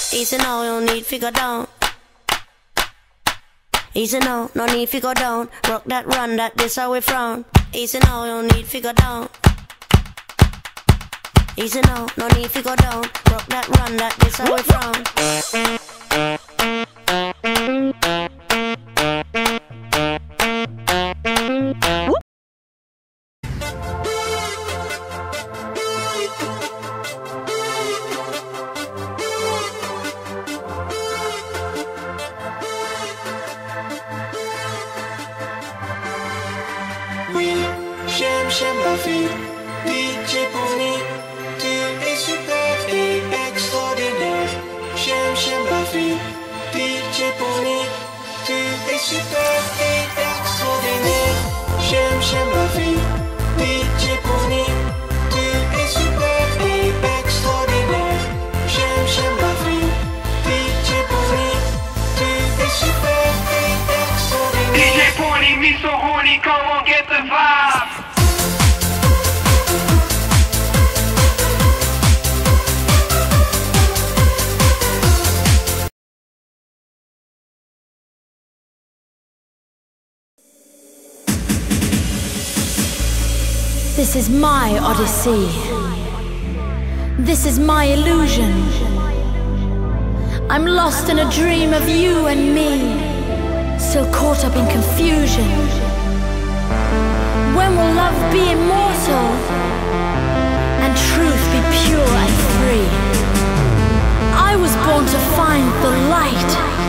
Easy now, no need to go down. Easy now, no need to go down. Rock that, run that, this how we frown. Easy now, no need to go down. Easy now, no need to go down. Rock that, run that, this how we frown. Oui, j'aime la vie. DJ Pony, tu es super et extraordinaire. J'aime la vie. DJ Pony, tu es super et extraordinaire. J'aime la vie. DJ Pony, tu es super et extraordinaire. J'aime la vie. DJ Pony, tu es super et extraordinaire. DJ Pony, me so horny, come on, get the vibe. This is my odyssey. This is my illusion. I'm lost in a dream of you and me, still caught up in confusion. When will love be immortal and truth be pure and free? I was born to find the light.